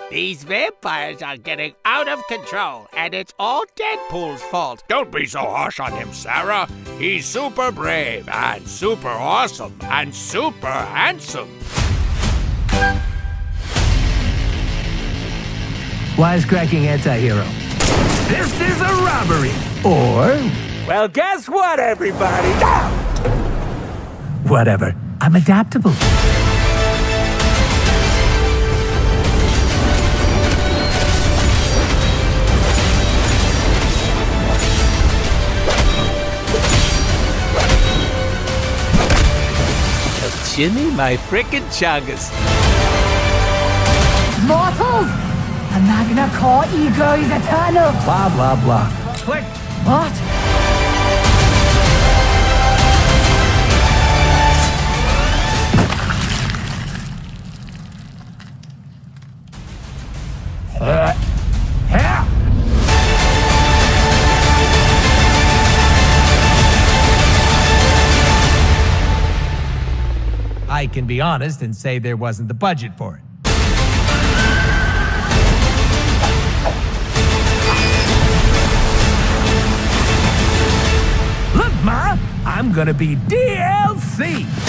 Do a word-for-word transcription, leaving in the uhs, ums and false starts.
These vampires are getting out of control, and it's all Deadpool's fault. Don't be so harsh on him, Sarah. He's super brave and super awesome and super handsome. Wisecracking anti-hero. This is a robbery. Or... Well, guess what, everybody? whatever. I'm adaptable. Jimmy, my frickin' chungus. Mortals! A magna core ego is eternal! Blah, blah, blah. Click. What? Uh, yeah. I can be honest and say there wasn't the budget for it. Look, Ma, I'm gonna be D L C.